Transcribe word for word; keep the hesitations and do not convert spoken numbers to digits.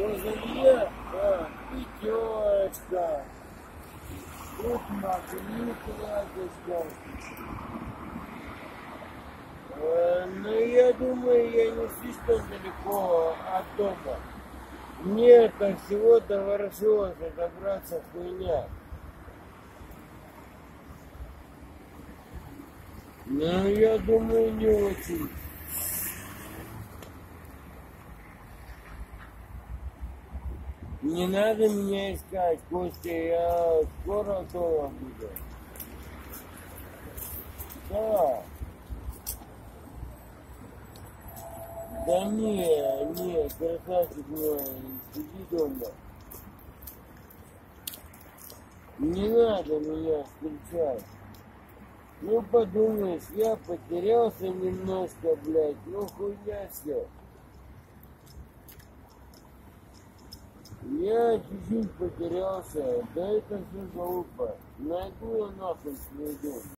возле меня, да, пятерочка. Тут магнит рядышком. Э, но я думаю, я не слишком далеко от дома. Мне так всего до Ворошилова добраться хуйня. Ну, я думаю, не очень. Не надо меня искать, Костя, я скоро дома буду. Да. Да не, не, красавчик мой, сиди дома. Не надо меня встречать. Ну подумаешь, я потерялся немножко, блядь, ну хуйня все. Я чуть-чуть потерялся, да это все глупо. Найду я нахуй свой дом.